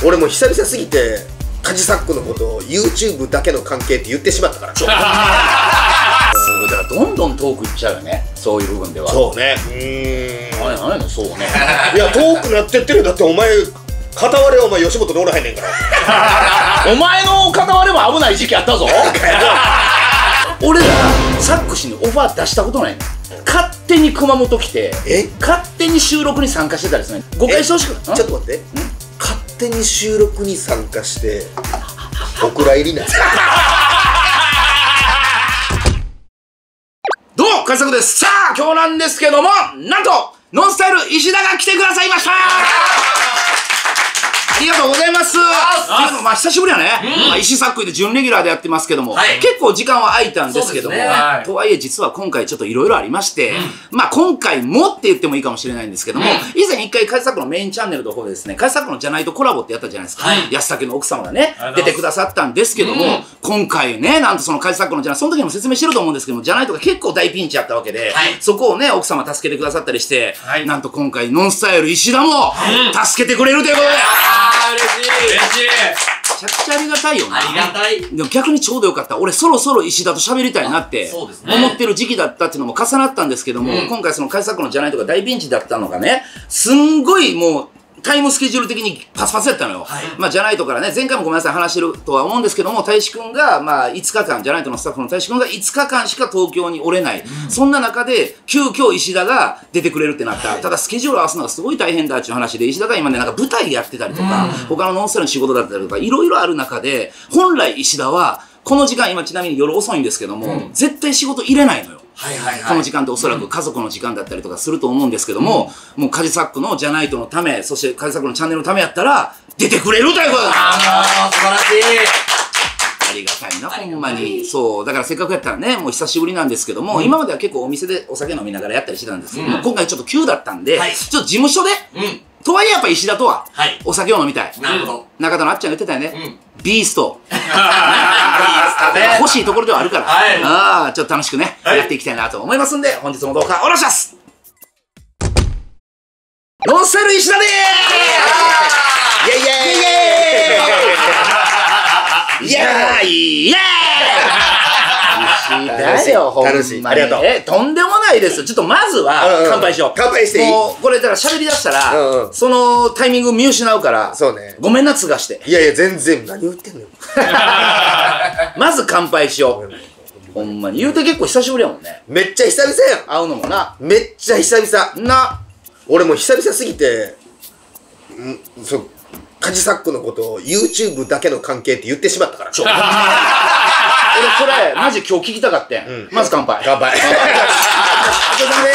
俺も久々すぎてカジサックのことを YouTube だけの関係って言ってしまったからだからどんどん遠く行っちゃうよね、そういう部分では。 そうね。 何やねん、そうね。 いや遠くなってってる。だってお前片割れはお前吉本乗らへんねんからお前の片割れも危ない時期あったぞ俺らサック氏にオファー出したことないねん。勝手に熊本来て勝手に収録に参加してたりするね。誤解してほしくない？ ちょっと待って、勝手に収録に参加してお蔵入りなんどうもカジサックです。さあ今日なんですけども、なんとノンスタイル石田が来てくださいました。ありがとうございます。まあ久しぶりやね。石サックで準レギュラーでやってますけども、結構時間は空いたんですけども、とはいえ実は今回ちょっといろいろありまして、まあ今回もって言ってもいいかもしれないんですけども、以前一回カジサックのメインチャンネルの方でですね、カジサックのじゃないとコラボってやったじゃないですか。安武の奥様がね出てくださったんですけども、今回ね、なんとそのカジサックのじゃない、その時も説明してると思うんですけども、じゃないとか結構大ピンチやったわけで、そこをね奥様助けてくださったりして、なんと今回ノンスタイル石田も助けてくれるということで、 嬉しい。 めちゃくちゃありがたいよな。 ありがたい。 でも逆にちょうどよかった。俺そろそろ石田と喋りたいなって思ってる時期だったっていうのも重なったんですけども、今回そのカジサックのじゃないとか大ピンチだったのがね、すんごいもうタイムスケジュール的にパスパスやったのよ。まあじゃないとからね、前回もごめんなさい話してるとは思うんですけども、大志くんがまあ5日間、じゃないとのスタッフの大志くんが5日間しか東京におれない、そんな中で急遽石田が出てくれるってなった。ただスケジュール合わすのがすごい大変だっていう話で、石田が今ねなんか舞台やってたりとか、他のノンスタイルの仕事だったりとかいろいろある中で、本来石田はこの時間、今ちなみに夜遅いんですけども、絶対仕事入れないのよ。この時間っておそらく家族の時間だったりとかすると思うんですけども、もうカジサックのじゃないとのため、そしてカジサックのチャンネルのためやったら出てくれるということだ。 素晴らしい。 ありがたいな、ほんまに。そう、だからせっかくやったらね、もう久しぶりなんですけども、今までは結構お店でお酒飲みながらやったりしてたんですけども、今回ちょっと急だったんで、ちょっと事務所で、とはいえやっぱ石田とはお酒を飲みたい。 なるほど。 中田のあっちゃんが言ってたよね、ビースト欲しいところではあるから、ちょっと楽しくね、やっていきたいなと思いますんで、本日もどうかお願いします。ノンスタイル石田でーす。イエイイエイイエーイイエーイだよ、ほんまに。 楽しい。ありがとう。 とんでもないですよ。ちょっとまずは乾杯しよう。 乾杯していい？ もうこれだから喋り出したらそのタイミング見失うから、 そうね。 ごめんな、継がして。 いやいや全然何言ってんのよ。 まず乾杯しよう。ほんまに言うて結構久しぶりやもんね。 めっちゃ久々やん。 会うのもな。 めっちゃ久々 な。俺も久々すぎてそうカジサックのことを YouTube だけの関係って言ってしまったから。 俺それマジ今日聞きたかったやん。まず乾杯。 乾杯。お疲れ様で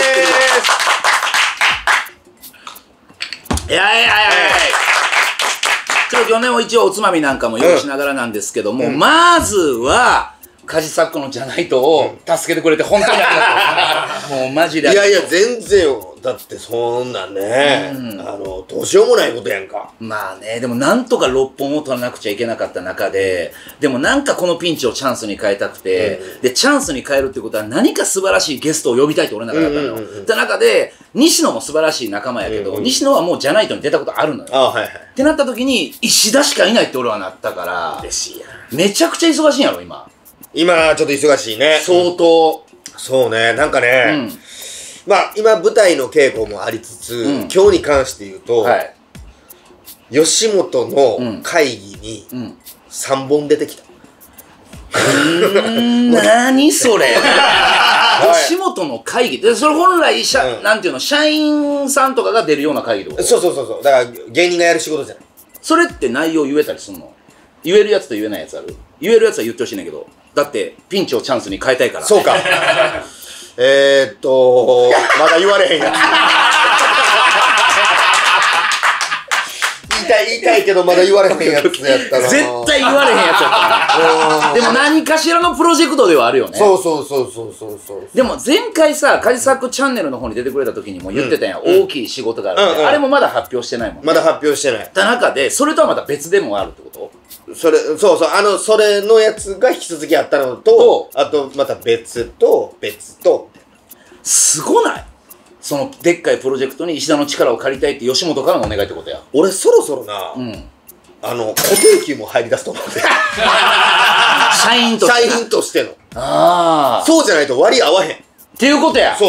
ーす。いやいやいやいや。ちょっと今日ねも一応おつまみなんかも用意しながらなんですけども、まずはカジサックのじゃないとを助けてくれて本当にありがとう。もうマジで。 いやいや全然よ。だってそんなんね、どうしようもないことやんか。 まあね、でもなんとか6本を取らなくちゃいけなかった中で、でもなんかこのピンチをチャンスに変えたくて、でチャンスに変えるってことは何か素晴らしいゲストを呼びたいって俺の中だったのよ。って中で西野も素晴らしい仲間やけど、西野はもうじゃないとに出たことあるのよ。ってなった時に石田しかいないって俺はなったから、 嬉しいやん。 めちゃくちゃ忙しいんやろ今。 今ちょっと忙しいね。 相当。 そうね、なんかね、まあ今舞台の稽古もありつつ、今日に関して言うと、吉本の会議に3本出てきた。 何それ。吉本の会議で、それ本来なんていうの、社員さんとかが出るような会議ってこと？ そうそうそうそう。だから芸人がやる仕事じゃない。 それって内容言えたりすんの？言えるやつと言えないやつある？言えるやつは言ってほしいんだけど、だってピンチをチャンスに変えたいから。 そうか。まだ言われへんやつ。言いたいけどまだ言われへんやつやったな。 絶対言われへんやつやったな。でも何かしらのプロジェクトではあるよね。 そう。 でも前回さ、カジサックチャンネルの方に出てくれた時にも言ってたやん、大きい仕事があるって。あれもまだ発表してないもんね。 まだ発表してない。 た中で、それとはまた別でもあるってこと？ そうそう、それのやつが引き続きあったのと、あとまた別と。 すごない？そのでっかいプロジェクトに石田の力を借りたいって吉本からのお願いってことや。 俺そろそろな、 固定給も入り出すと思うんで社員として。 社員としての。 ああ。 そうじゃないと割合合わへん。 っていうことや。 そう。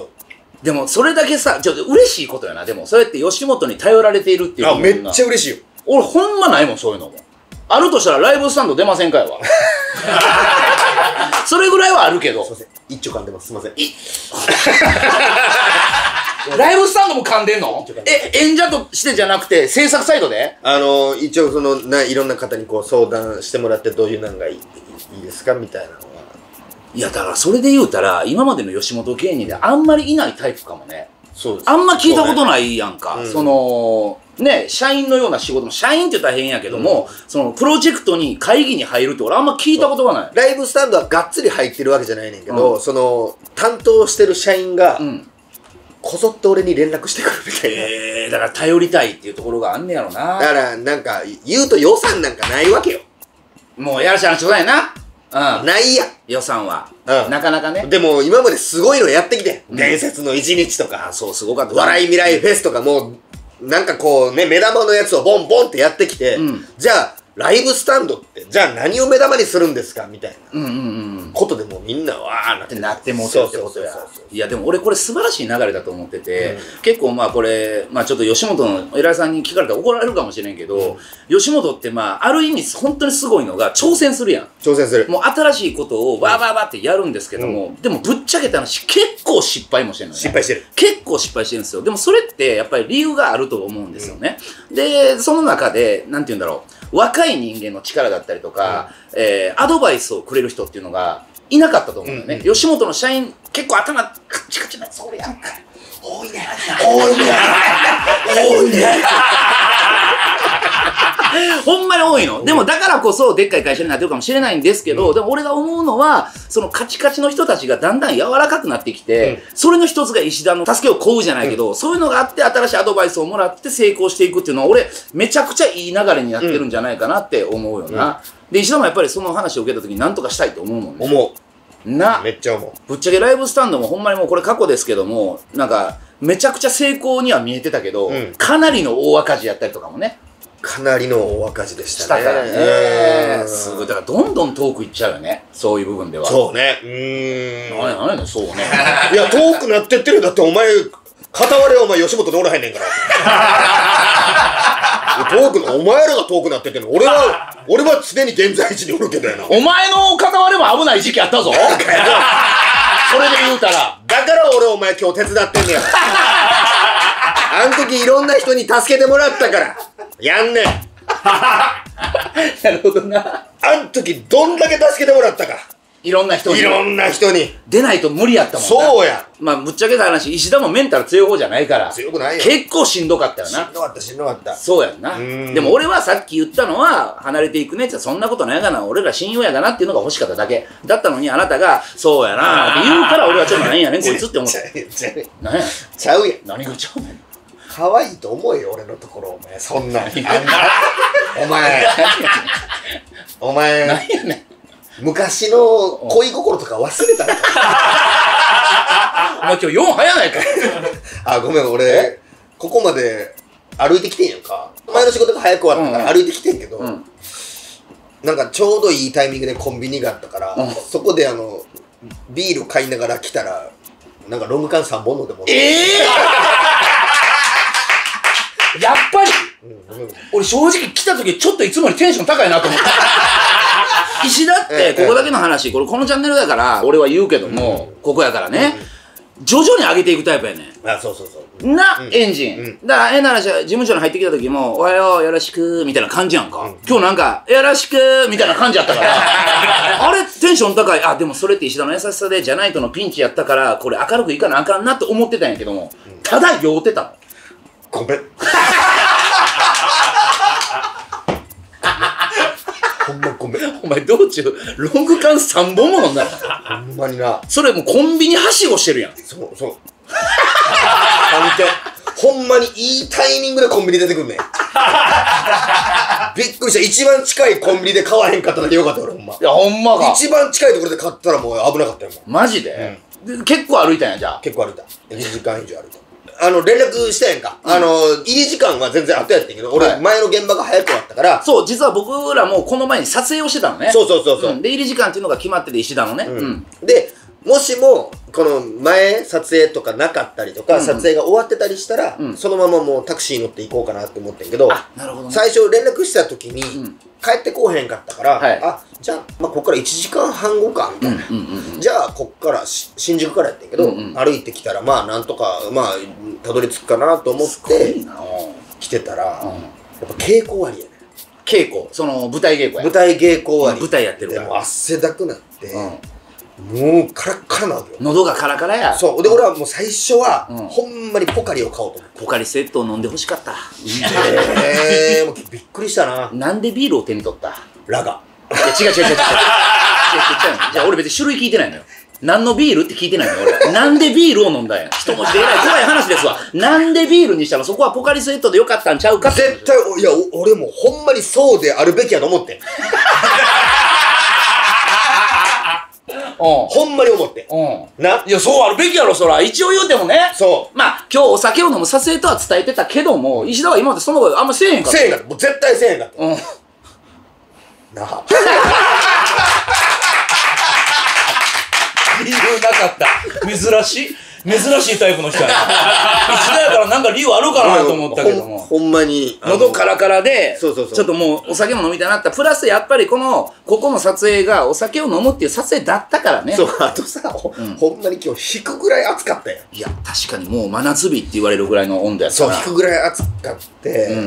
でも、それだけさ、ちょっと嬉しいことやな。でも、それって吉本に頼られているっていうのあ、めっちゃ嬉しいよ。 俺、ほんまないもん、そういうのも。あるとしたらライブスタンド出ませんかいわ。それぐらいはあるけど。 すいません。一丁噛んでます。すいません。 ライブスタンドも噛んでんの？演者としてじゃなくて、制作サイドで？ 一応いろんな方にこう相談してもらって、どういうなんがいいですかみたいなのは。 いや、だからそれで言うたら、今までの吉本芸人であんまりいないタイプかもね。 そうです。 あんま聞いたことないやんか。ね、社員のような仕事も、社員って言ったら変やけども、プロジェクトに会議に入るって俺あんま聞いたことがない。 ライブスタンドはがっつり入ってるわけじゃないねんけど、担当してる社員が、こそっと俺に連絡してくるみたいな。 だから頼りたいっていうところがあんねやろな。 だからなんか言うと予算なんかないわけよ。 もうやらしゃらちょうだいな。 ないや予算は。なかなかね。 でも今まですごいのやってきて。伝説の一日とか。 そう、すごかった。 笑い未来フェスとかもう、なんかこうね、目玉のやつをボンボンってやってきて、じゃあ、ライブスタンドって、じゃあ何を目玉にするんですかみたいなことでもうみんなわーなってもうてるってことや。いやでも俺これ素晴らしい流れだと思ってて、結構まあこれ、まあちょっと吉本のお偉いさんに聞かれたら怒られるかもしれんけど、吉本ってまあある意味本当にすごいのが挑戦するやん。 挑戦する。 もう新しいことをわーわーわーってやるんですけども、でもぶっちゃけた話結構失敗もしてるのね。 失敗してる。 結構失敗してるんですよ。でもそれってやっぱり理由があると思うんですよね。で、その中で、なんて言うんだろう。若い人間の力だったりとか、アドバイスをくれる人っていうのがいなかったと思うんだよね。吉本の社員、結構頭カチカチなやつおるやんか。多いね。多いね。ほんまに多いの。でもだからこそでっかい会社になってるかもしれないんですけど、でも俺が思うのは、そのカチカチの人たちがだんだん柔らかくなってきて、それの一つが石田の助けを請うじゃないけど、そういうのがあって新しいアドバイスをもらって成功していくっていうのは俺めちゃくちゃいい流れになってるんじゃないかなって思うよな。で、石田もやっぱりその話を受けた時に何とかしたいと思うもんね。 思う。 な。 めっちゃ思う。 ぶっちゃけライブスタンドもほんまにもうこれ過去ですけども、なんかめちゃくちゃ成功には見えてたけど、かなりの大赤字やったりとかもね。 かなりの大赤字でしたね。 したからね。すごい。だからどんどん遠く行っちゃうよね。そういう部分では。 そうね。 何やねん、そうね。 いや、遠くなってってる。だってお前、片割れはお前吉本でおらへんねんから。遠く、お前らが遠くなってってんの。俺は常に現在地におるけどやな。 お前の片割れも危ない時期あったぞ。それで言うたら。 だから俺お前今日手伝ってんねや。あん時いろんな人に助けてもらったから。やんねん。 なるほどな。 あん時どんだけ助けてもらったか。 いろんな人に。 いろんな人に。 出ないと無理やったもんな。 そうや。 まあ、ぶっちゃけた話、石田もメンタル強い方じゃないから。 強くないよ。 結構しんどかったよな。 しんどかった、しんどかった。 そうやんな。でも俺はさっき言ったのは、離れていくねって、そんなことないかな、俺ら親友やかなっていうのが欲しかっただけ。だったのにあなたが、そうやなって言うから俺はちょっとなんやねん、こいつって思った。何や。 ちゃうやん。 何がちゃうねん。 可愛いと思えよ、俺のところ、お前。そんな。お前。 何やねん。 昔の恋心とか忘れたのか。 お前今日4早ないか。 あ、ごめん、俺、ここまで歩いてきてんやんか。前の仕事が早く終わったから歩いてきてんけど、なんかちょうどいいタイミングでコンビニがあったから、そこでビール買いながら来たら、なんかロング缶3本飲んでもやっぱり、俺正直来た時ちょっといつもよりテンション高いなと思って。石田ってここだけの話、このチャンネルだから俺は言うけども、ここやからね、徐々に上げていくタイプやねん。 あ、そうそうそう。 エンジン。だから変な話、事務所に入ってきた時も、おはよう、よろしく、みたいな感じやんか。今日なんか、よろしく、みたいな感じやったから、あれテンション高い。あ、でもそれって石田の優しさで、じゃないとのピンチやったから、これ明るくいかなあかんなって思ってたんやけども、ただ酔うてたの。 ごめん。ほんまごめん。 お前道中、ロング缶3本も飲んだの。 ほんまにな。 それもうコンビニはしごしてるやん。 そう。ほんまにいいタイミングでコンビニ出てくんねん。びっくりした。一番近いコンビニで買わへんかっただけよかった俺ほんま。 いやほんまか。 一番近いところで買ったらもう危なかったよもう。 マジで、結構歩いたんやじゃあ。 結構歩いた。1時間以上歩いた。 連絡したやんか。入り時間は全然後やったけど、俺、前の現場が早く終わったから。 そう、実は僕らもこの前に撮影をしてたのね。 そう。 で、入り時間っていうのが決まってて、石田のね。 で、もしも、この前、撮影とかなかったりとか、撮影が終わってたりしたら、そのままもうタクシー乗って行こうかなって思ってんけど、最初連絡した時に、帰ってこうへんかったから、じゃあ、ここから1時間半後か、みたいな。じゃあ、こっから、新宿からやってんけど、歩いてきたら、なんとか、たどり着くかなと思って、来てたら、やっぱ稽古終わりやね。 稽古、その舞台稽古や。 舞台稽古終わり。 舞台やってるから。 でも汗だくなって、もうカラッカラなわけよ。 喉がカラカラや。 そう。で、俺はもう最初は、ほんまにポカリを買おうと思って。 ポカリセットを飲んでほしかった。 もうびっくりしたな。 なんでビールを手に取った？ ラガ。 いや、違う。じゃあ俺別に種類聞いてないのよ。何のビールって聞いてないのよ、俺。なんでビールを飲んだんや。一文字でえらい怖い話ですわ。なんでビールにしたの？そこはポカリセットでよかったんちゃうかって。 絶対、いや、俺もほんまにそうであるべきやと思って。ほんまに思って。 な。いや、そうあるべきやろ、そら。一応言うてもね。 そう。 今日お酒を飲む撮影とは伝えてたけども、石田は今までそのことあんませえへんかった。 せえへんかった。もう絶対せえへんかった。なあ。 理由なかった。珍しいタイプの人やな。石田やからなんか理由あるかなと思ったけども。 ほんまに。 喉カラカラで、ちょっともうお酒も飲みたいなった。プラスやっぱりここの撮影がお酒を飲むっていう撮影だったからね。 そう、あとさ、ほんまに今日引くぐらい暑かったよ。 いや、確かにもう真夏日って言われるぐらいの温度やったから。 そう、引くぐらい暑かって、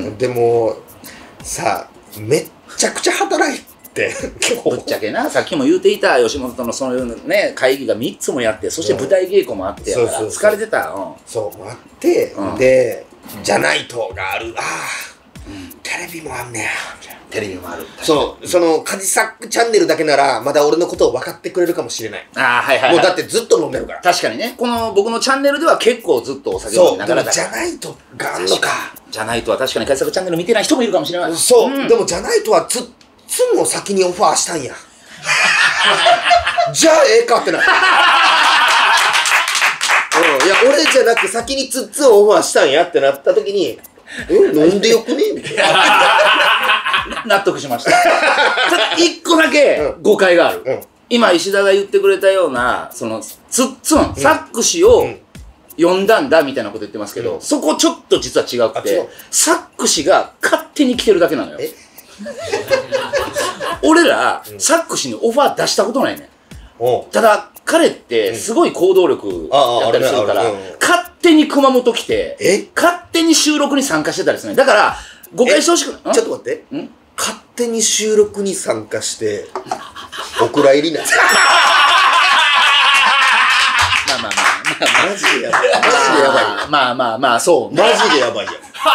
でも、さ、めっちゃくちゃ働いて、 ぶっちゃけな、さっきも言うていた吉本とのそのね、会議が3つもやって、そして舞台稽古もあってやから、疲れてた。 そう、あって、で、じゃないとがある。テレビもあんねや。 テレビもある。 そう、その、カジサックチャンネルだけなら、まだ俺のことを分かってくれるかもしれない。もうだってずっと飲んでるから。 確かにね、この僕のチャンネルでは結構ずっとお酒を飲みながらだから。 じゃないとがあんのか。 じゃないとは確かにカジサックチャンネル見てない人もいるかもしれない。 そう、でもじゃないとはつも先にオファーしたんや。じゃあええかってな。いや、俺じゃなく先につをオファーしたんやってなった時に、飲んでよくねみたいな。 納得しました。ただ一個だけ誤解がある。今石田が言ってくれたような、そのサック氏を呼んだんだみたいなこと言ってますけど、そこちょっと実は違くて、サック氏が勝手に来てるだけなのよ。俺ら、サック氏にオファー出したことないねん。ただ、彼ってすごい行動力やったりするから、勝手に熊本来て、勝手に収録に参加してたりするね。だから、誤解してほしくない。 ちょっと待って。勝手に収録に参加して、お蔵入りなんですよ。マジでやばい。マジでやばい。 まあ、そう。 マジでやばいや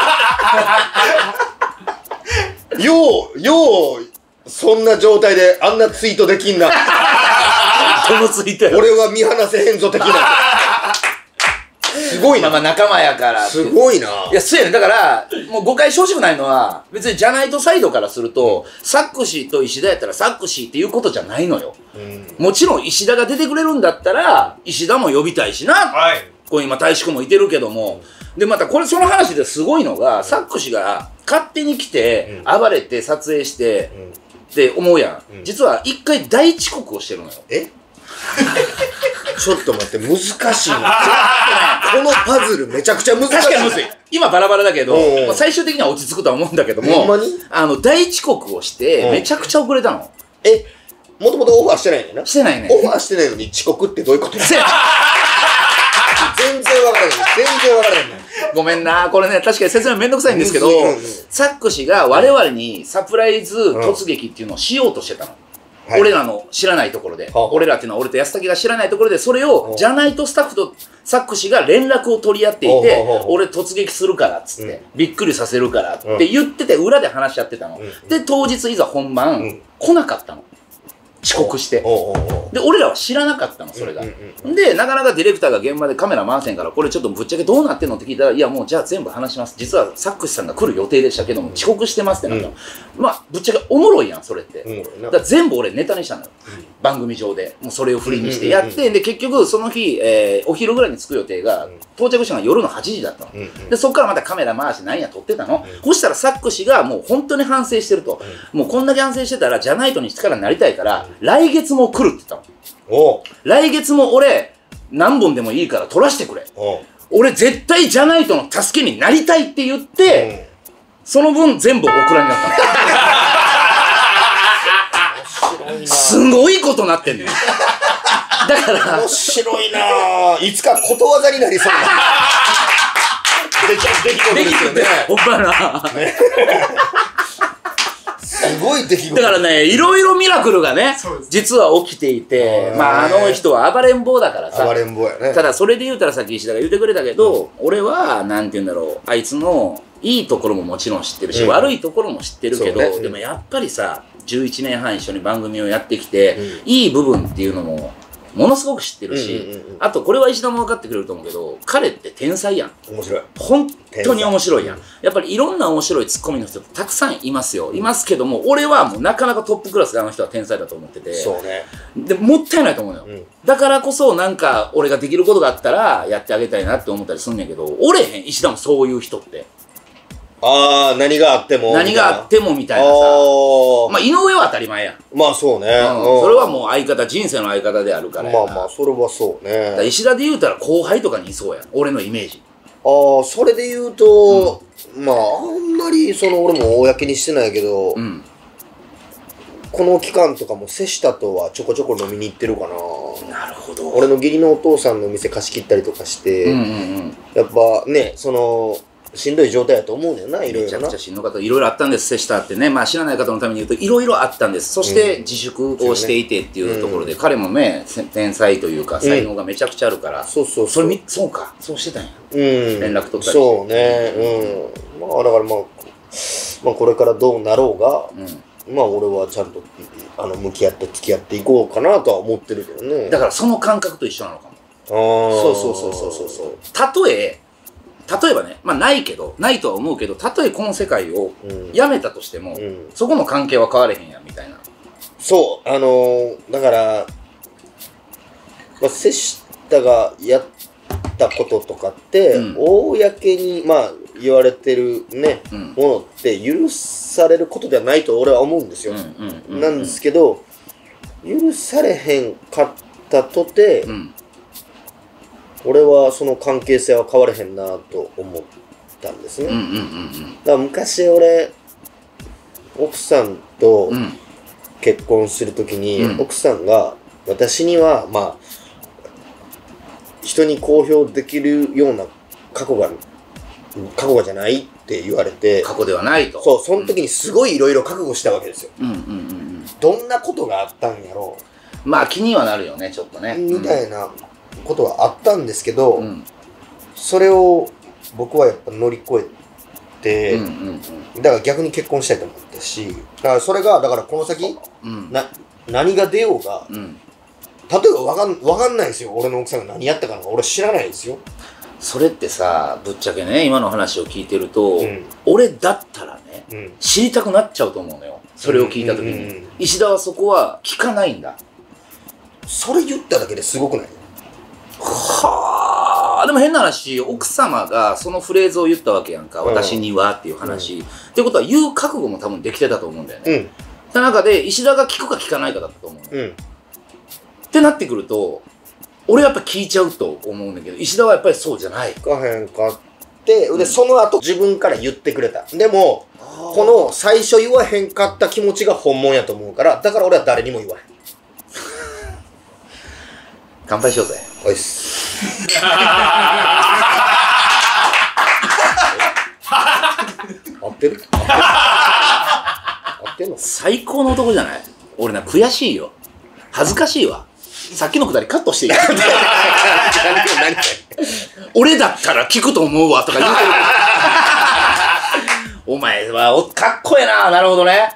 ん。よう、そんな状態であんなツイートできんな。 どのツイートやろ。 俺は見放せへんぞ的な。すごいな。 まあ仲間やから。 すごいな。 いや、そうやね。だから、もう誤解してほしくないのは、別にじゃないとサイドからすると、サックシーと石田やったらサックシーっていうことじゃないのよ。もちろん石田が出てくれるんだったら、石田も呼びたいしな。こう今、大志くんもいてるけども。で、またこれ、その話ですごいのが、サックシーが勝手に来て、暴れて撮影して、って思うやん。実は一回大遅刻をしてるのよ。 ちょっと待って、難しいな。このパズルめちゃくちゃ難しい。 確かにむずい。今バラバラだけど、最終的には落ち着くとは思うんだけども、 ほんまに大遅刻をして、めちゃくちゃ遅れたの。 もともとオファーしてないねんな。 してないね。 オファーしてないのに遅刻ってどういうことや。全然わからない。全然わからない。 ごめんな。これね、確かに説明めんどくさいんですけど、サック氏が我々にサプライズ突撃っていうのをしようとしてたの。俺らの知らないところで。俺らっていうのは俺と安武が知らないところで、それをじゃないとスタッフとサック氏が連絡を取り合っていて、俺突撃するからっつって、びっくりさせるからって言ってて、裏で話し合ってたの。で、当日いざ本番、来なかったの。 遅刻して。で、俺らは知らなかったの、それが。で、なかなかディレクターが現場でカメラ回せんから、これちょっとぶっちゃけどうなってんのって聞いたら、いや、もうじゃあ全部話します。実はサックスさんが来る予定でしたけども、遅刻してますってなったの。まあ、ぶっちゃけおもろいやん、それって。だから全部俺ネタにしたのよ。番組上で。もうそれを振りにしてやって、で、結局その日、お昼ぐらいに着く予定が、到着したのが夜の8時だったの。で、そっからまたカメラ回してなんや撮ってたの。そしたらサック氏がもう本当に反省してると。もうこんだけ反省してたら、じゃないとに力になりたいから、来月も来るって言ったの。来月も俺何本でもいいから撮らせてくれ。俺絶対じゃないとの助けになりたいって言って、その分全部オクラになったの。すごいことなってんねん。だから面白いなぁ。いつかことわざになりそうな出来事ですよね。 おばなすごい出来事だからね、いろいろミラクルがね、実は起きていて、まああの人は暴れん坊だからさ。 暴れん坊やね。 ただそれで言うたらさっき石田が言ってくれたけど、俺は、なんて言うんだろう、あいつのいいところももちろん知ってるし、悪いところも知ってるけど、でもやっぱりさ、11年半一緒に番組をやってきて、いい部分っていうのも、ものすごく知ってるし、あとこれは石田も分かってくれると思うけど、彼って天才やん。 面白い。 本当に面白いやん。やっぱりいろんな面白いツッコミの人たくさんいますよ。いますけども、俺はもうなかなかトップクラスであの人は天才だと思ってて。 そうね。 で、もったいないと思うのよ。だからこそなんか俺ができることがあったらやってあげたいなって思ったりすんねんけど、おれへん、石田もそういう人って。 ああ、何があっても何があってもみたいなさ。まあ井上は当たり前やん。 まあそうね。 それはもう相方、人生の相方であるから。 まあまあ、それはそうね。 石田で言うたら後輩とかにいそうやん。俺のイメージ。 ああ、それで言うと、まああんまり俺も公にしてないけど、この期間とかも瀬下とはちょこちょこ飲みに行ってるかな。 なるほど。 俺の義理のお父さんの店貸し切ったりとかして、やっぱね、しんどい状態だと思うんだよな、いろいろな。 めちゃくちゃしんどかった。いろいろあったんです、瀬下ってね。まあ知らない方のために言うと、いろいろあったんです。そして自粛をしていてっていうところで、彼もね、天才というか、才能がめちゃくちゃあるから。そうか、そうしてたんや。連絡取ったりして。 そうね、まあだからまあこれからどうなろうが、まあ俺はちゃんと向き合って付き合っていこうかなとは思ってるけどね。 だからその感覚と一緒なのかも。そう。例えばね、まあないとは思うけど、たとえこの世界をやめたとしても、そこの関係は変われへんやんみたいな。 そう、だから、まあ、瀬下がやったこととかって、公に、まあ、言われてるね、ものって許されることではないと俺は思うんですよ。なんですけど、許されへんかったとて、俺はその関係性は変われへんなと思ったんですね。だから昔俺奥さんと結婚するときに、奥さんが私にはまあ人に公表できるような過去がじゃないって言われて、 過去ではないと。 そう、その時にすごいいろいろ覚悟したわけですよ。どんなことがあったんやろう。まあ気にはなるよね、ちょっとね。 みたいなことはあったんですけど、それを僕はやっぱ乗り越えて、だから逆に結婚したいと思ったし、だからそれがだからこの先、何が出ようが、例えばわかんないですよ。俺の奥さんが何やったかなんか俺知らないですよ。 それってさ、ぶっちゃけね、今の話を聞いてると、俺だったらね、知りたくなっちゃうと思うのよ。それを聞いた時に。石田はそこは聞かないんだ。 それ言っただけですごくない？ はあ、でも変な話、奥様がそのフレーズを言ったわけやんか、私にはっていう話。ってことは言う覚悟も多分できてたと思うんだよね。その中で石田が聞くか聞かないかだったと思う。ってなってくると、俺やっぱ聞いちゃうと思うんだけど、石田はやっぱりそうじゃない。 聞かへんかって、で、その後自分から言ってくれた。でも、この最初言わへんかった気持ちが本物やと思うから、だから俺は誰にも言わへん。 乾杯しようぜ。 おいっす。合ってる？合ってんの？ 最高の男じゃない？俺な、悔しいよ。恥ずかしいわ。さっきのくだりカットしていい？俺だったら聞くと思うわとか言うてる。お前はかっこええな。なるほどね。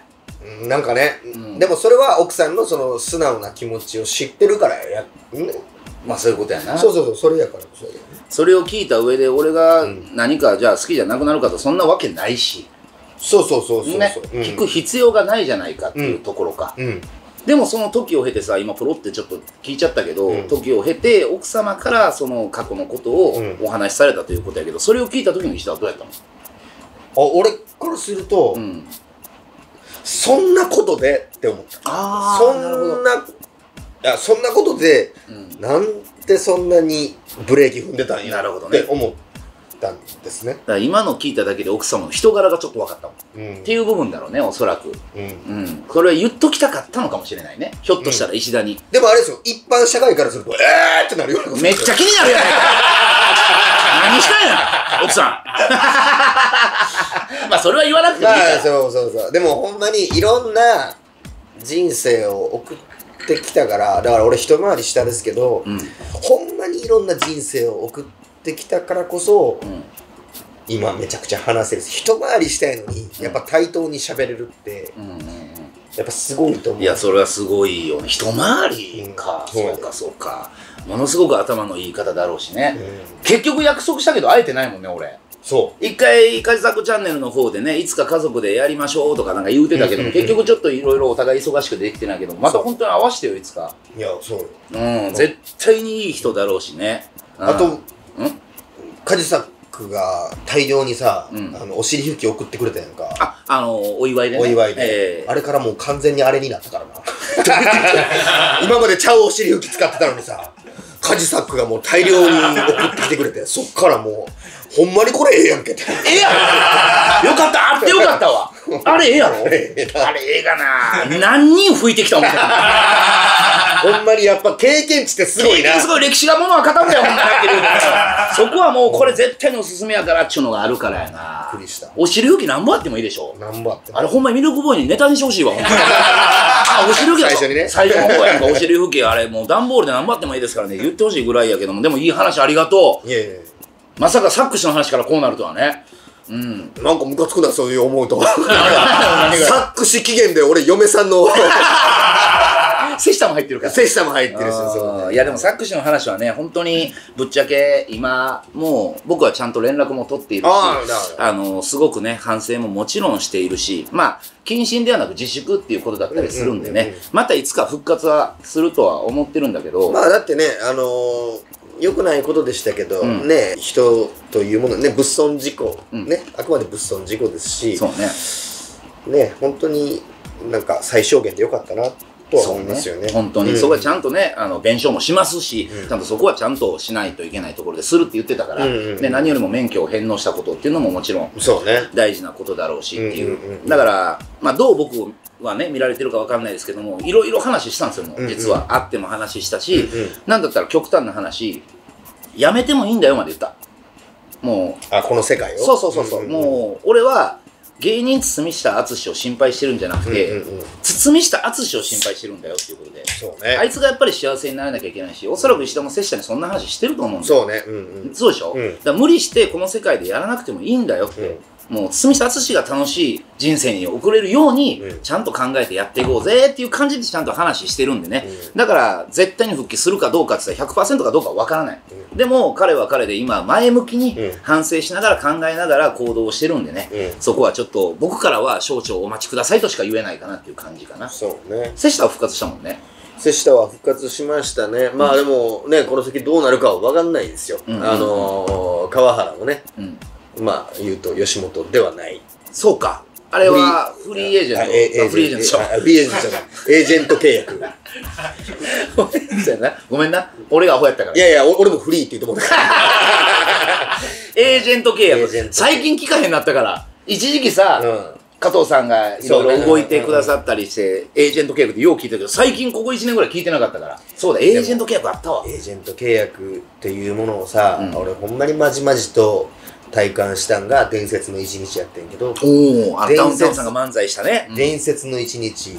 なんかね、でもそれは奥さんのその素直な気持ちを知ってるからや、 まあそういうことやな。 そうそうそう、それやからそれ。 それを聞いた上で俺が何かじゃあ好きじゃなくなるかとそんなわけないし。 そうそうそうそう。 ね、聞く必要がないじゃないかっていうところか。でもその時を経てさ、今ポロってちょっと聞いちゃったけど、時を経て奥様からその過去のことをお話しされたということやけど、それを聞いた時の石田はどうやったの？ 俺からすると、そんなことでって思った。そんな、いや、そんなことで、なんでそんなにブレーキ踏んでたんやって思ったんですね。だから今の聞いただけで奥様の人柄がちょっと分かったもん、っていう部分だろうね、おそらく。これは言っときたかったのかもしれないね、ひょっとしたら石田に。 でもあれですよ、一般社会からするとってなるようなこと。 めっちゃ気になるやないか何したんや奥さんまあそれは言わなくてもいいから。 そうそうそう。でもほんまにいろんな人生を送ってきたから、だから俺一回り下ですけど、ほんまにいろんな人生を送ってきたからこそ、今めちゃくちゃ話せる。一回りしたいのにやっぱ対等に喋れるって、やっぱすごいと思う。 いや、それはすごいよね。一回りか、そうかそうか。ものすごく頭のいい方だろうしね。結局約束したけど会えてないもんね、俺。 そう。 一回、カジサックチャンネルの方でね、いつか家族でやりましょうとかなんか言うてたけども、結局ちょっといろいろお互い忙しくできてないけど、また本当に合わせてよ、いつか。 いや、そう。 絶対にいい人だろうしね。 あと、カジサックが大量にさ、お尻拭き送ってくれたやんか。 お祝いでね。 お祝いで。あれからもう完全にあれになったからな。今までちゃうお尻拭き使ってたのにさ、カジサックがもう大量に送ってきてくれて、そっからもう、ほんまにこれええやんけって。 ええやんよかった、あってよかったわ。あれええやろあれええかな何人拭いてきたもん。 ほんまにやっぱ経験値ってすごいな。 すごい歴史がものは傾くよ、ほんまにってる。そこはもうこれ絶対におすすめやからっちゅうのがあるからやな。 びっくりした。 お尻拭き何本あってもいいでしょ。 何本あっても。 あれほんまにミルクボーイにネタにしてほしいわ、ほんまに。お尻拭きだ最初にね。 最初の方やんか、お尻拭きあれもう段ボールで何本あってもいいですからね、言ってほしいぐらいやけども、でもいい話ありがとう。 いやいや。 まさかサックスの話からこうなるとはね。 なんかムカつくな、そういう思うと。サックス期限で俺嫁さんの瀬下も入ってるから。 瀬下も入ってるし、 そう。いやでもサックスの話はね、本当にぶっちゃけ今もう僕はちゃんと連絡も取っているし、すごくね反省ももちろんしているし、まあ謹慎ではなく自粛っていうことだったりするんでね、またいつか復活はするとは思ってるんだけど。 まあだってね、良くないことでしたけど、ね、人というものね、物損事故、ね、あくまで物損事故ですし、 そうね、ね、本当になんか最小限でよかったなとは思いますよね。 本当に、そこはちゃんとね、弁償もしますし、ちゃんとそこはちゃんとしないといけないところでするって言ってたから、で何よりも免許を返納したことっていうのももちろん大事なことだろうしっていう。だから、まあどう僕はね見られてるかわかんないですけども、いろいろ話したんですよ、もう実は。会っても話したし、なんだったら極端な話、やめてもいいんだよまで言った。もう。 この世界を。 そう。もう、俺は、芸人堤下敦を心配してるんじゃなくて、堤下敦を心配してるんだよっていうことで。 そうね。 あいつがやっぱり幸せにならなきゃいけないし、おそらく石田も瀬下にそんな話してると思うんだよ。 そうね。 そうでしょ、だから無理してこの世界でやらなくてもいいんだよって。もう堤下敦が楽しい人生に送れるようにちゃんと考えてやっていこうぜっていう感じでちゃんと話してるんでね、だから絶対に復帰するかどうかって言ったら 100% かどうかわからない、でも彼は彼で今前向きに反省しながら考えながら行動をしてるんでね、そこはちょっと僕からは省庁お待ちくださいとしか言えないかなっていう感じかな。 そうね。 瀬下は復活したもんね。 瀬下は復活しましたね。まあでもね、この先どうなるかは分かんないですよ。川原もね、まあ言うと吉本ではない。 そうか。あれはフリーエージェント。フリーエージェントでしょ。 フリーエージェントじゃない。エージェント契約。 そうやな。ごめんな。俺がアホやったから。 いやいや、俺もフリーって言うと思ったから。 エージェント契約。最近聞かへんなったから。一時期さ、加藤さんがいろいろ動いてくださったりして、エージェント契約ってよう聞いたけど、最近ここ1年ぐらい聞いてなかったから。そうだ、エージェント契約あったわ。 エージェント契約っていうものをさ、俺ほんまにまじまじと体感したんが伝説の一日やってんけど、 おお、ダウンタウンさんが漫才したね。 伝説の一日。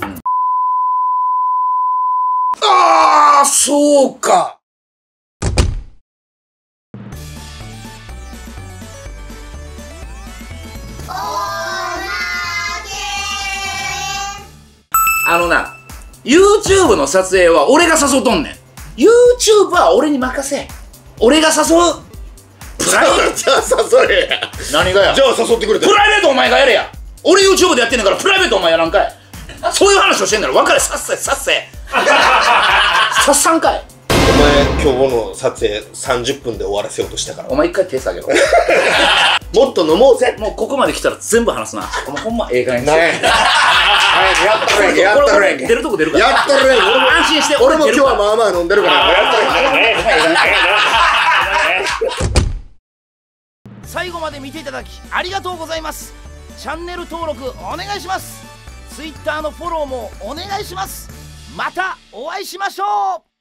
ああ、そうか。 YouTube の撮影は俺が誘うとんねん。YouTube は俺に任せ。俺が誘う。プライベート。 じゃあ誘えや。 何がや。 じゃあ誘ってくれて。 プライベートお前がやれや。俺 YouTube でやってんねんからプライベートお前やらんかい。そういう話をしてんだろ。分かれ、さっせさっせ。さっさんかい。 お前今日の撮影30分で終わらせようとしたから。 お前一回手下げろ。 もっと飲もうぜ。 もうここまで来たら全部話すな。お前ほんまええ加減にして。 やっとるやんけ、やっとるやんけ。 出るとこ出るから。 やっとるやんけ。 安心して。 俺も今日はまあまあ飲んでるから。やっとるやんけ。 最後まで見ていただきありがとうございます。チャンネル登録お願いします。Twitter のフォローもお願いします。またお会いしましょう。